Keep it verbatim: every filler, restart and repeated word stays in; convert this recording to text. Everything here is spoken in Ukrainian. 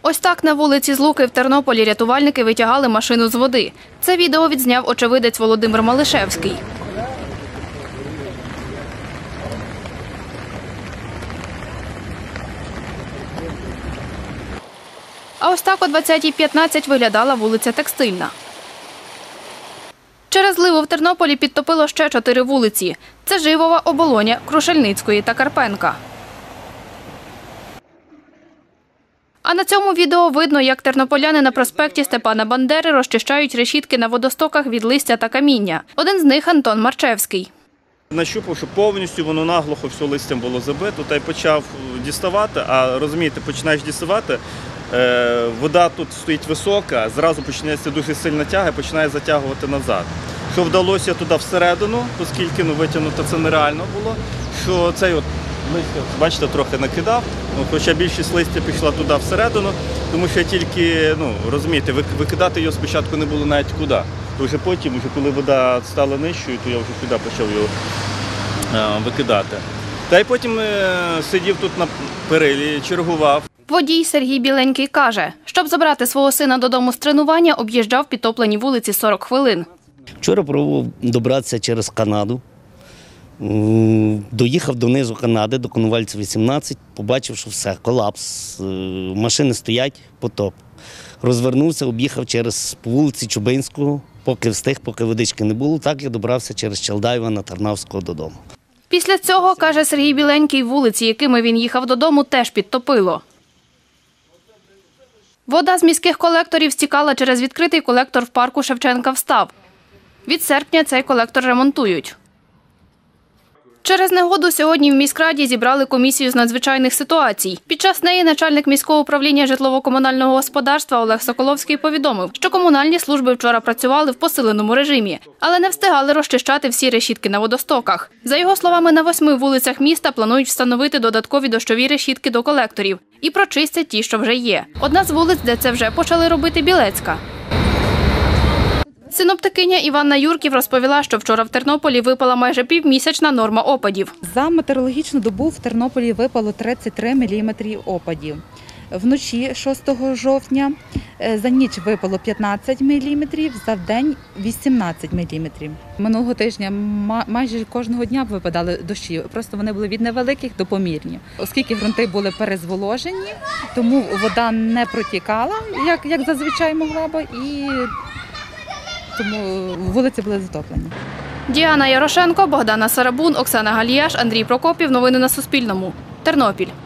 Ось так на вулиці Злуки в Тернополі рятувальники витягали машину з води. Це відео відзняв очевидець Володимир Малишевський. А ось так о двадцятій п'ятнадцять виглядала вулиця Текстильна. Через зливу в Тернополі підтопило ще чотири вулиці. Це Живова, Оболоня, Крушельницької та Карпенка. А на цьому відео видно, як тернополяни на проспекті Степана Бандери розчищають решітки на водостоках від листя та каміння. Один з них – Антон Марчевський. Нащупав, що повністю воно наглухо все листям було забито, та й почав діставати, а розумієте, починаєш діставати, е, вода тут стоїть висока, зразу починається дуже сильна тяга і починає затягувати назад. Що вдалося туди всередину, оскільки ну, витягнути це нереально було, що цей от листя, бачите, трохи накидав, ну, хоча більшість листя пішла туди всередину, тому що я тільки, ну, розумієте, викидати його спочатку не було навіть куди. То вже потім, вже коли вода стала нижчою, то я вже сюди почав його а, викидати. Та й потім е, сидів тут на перилі, чергував. Водій Сергій Біленький каже, щоб забрати свого сина додому з тренування, об'їжджав підтоплені вулиці сорок хвилин. Вчора пробував добратися через Канаду. Доїхав донизу Канади, до Коновальця вісімнадцять, побачив, що все, колапс, машини стоять, потоп. Розвернувся, об'їхав через по вулиці Чубинського, поки встиг, поки водички не було, так я добрався через Челдаєва на Тарнавського додому. Після цього, каже Сергій Біленький, вулиці, якими він їхав додому, теж підтопило. Вода з міських колекторів стікала через відкритий колектор в парку Шевченка-Встав. Від серпня цей колектор ремонтують. Через негоду сьогодні в міськраді зібрали комісію з надзвичайних ситуацій. Під час неї начальник міського управління житлово-комунального господарства Олег Соколовський повідомив, що комунальні служби вчора працювали в посиленому режимі, але не встигали розчищати всі решітки на водостоках. За його словами, на восьми вулицях міста планують встановити додаткові дощові решітки до колекторів і прочистять ті, що вже є. Одна з вулиць, де це вже почали робити, Білецька. Синоптикиня Іванна Юрків розповіла, що вчора в Тернополі випала майже півмісячна норма опадів. За метеорологічну добу в Тернополі випало тридцять три міліметри опадів. Вночі шостого жовтня за ніч випало п'ятнадцять міліметрів, за день вісімнадцять міліметрів. Минулого тижня майже кожного дня випадали дощі, просто вони були від невеликих до помірні. Оскільки ґрунти були перезволожені, тому вода не протікала, як, як зазвичай могла би, і тому вулиці були затоплені. Діана Ярошенко, Богдана Сарабун, Оксана Галіяш, Андрій Прокопів. Новини на Суспільному. Тернопіль.